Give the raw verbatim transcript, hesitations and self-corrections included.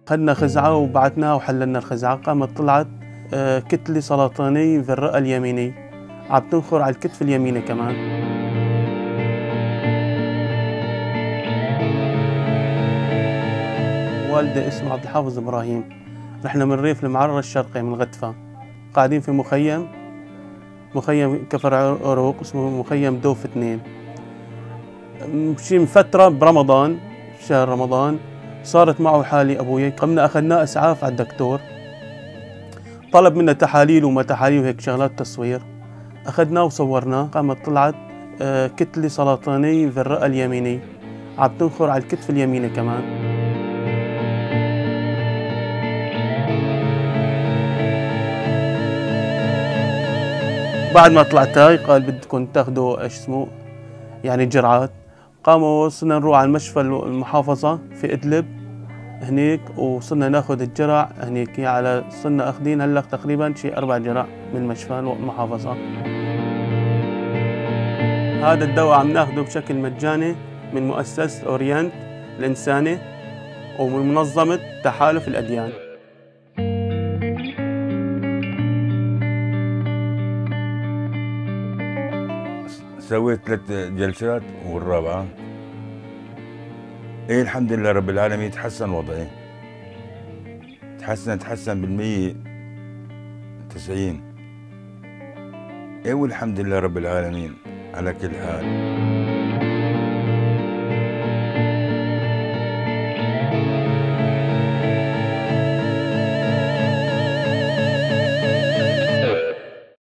أخذنا خزعة وبعثناها وحللنا الخزعة، قامت طلعت كتلة سرطانية في الرئة اليمينية، عم تنخر على الكتف اليميني كمان. والدي اسمه عبد الحافظ إبراهيم، رحنا من ريف المعرة الشرقي من غتفة، قاعدين في مخيم مخيم كفر عروق اسمه مخيم دوف اثنين. شي من فترة برمضان، شهر رمضان، صارت معه حالة أبوي، قمنا أخذناه إسعاف على الدكتور، طلب منا تحاليل وما تحاليل وهيك شغلات تصوير، أخذناه وصورناه، قامت طلعت كتلة سرطانية في الرئة اليمينية، عم تنخر على الكتف اليميني كمان. بعد ما طلعت هاي قال بدكم تاخذوا ايش اسمه يعني جرعات، قاموا وصلنا نروح على المشفى المحافظة في إدلب هنيك، وصلنا ناخذ الجرع هنيك، يعني على صرنا اخذين هلا تقريبا شي اربع جرع من المشفى المحافظة. هذا الدواء عم ناخذه بشكل مجاني من مؤسسة أورينت الإنساني ومن منظمة تحالف الأديان. سويت ثلاث جلسات والرابعة ايه الحمد لله رب العالمين تحسن وضعي، تحسن تحسن بالمية تسعين. ايه والحمد لله رب العالمين على كل حال.